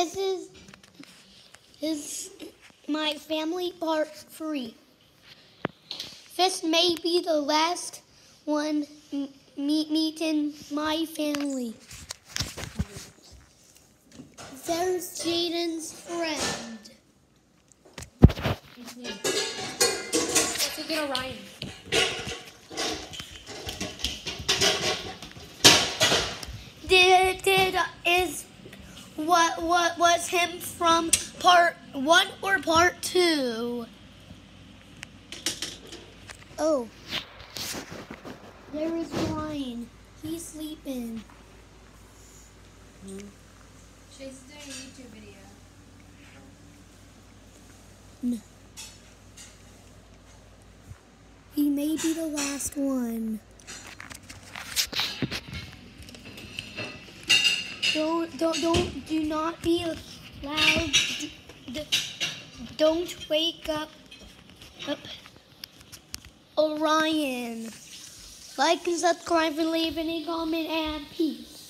This is my family part 3. This may be the last one meeting my family. There's Jaden's friend. Let's go get Orion. What was him from part 1 or part 2? Oh. There is Ryan. He's sleeping. Chase is doing a YouTube video. No. He may be the last one. Do not be loud. Don't wake up Orion. Like and subscribe and leave any comment and peace.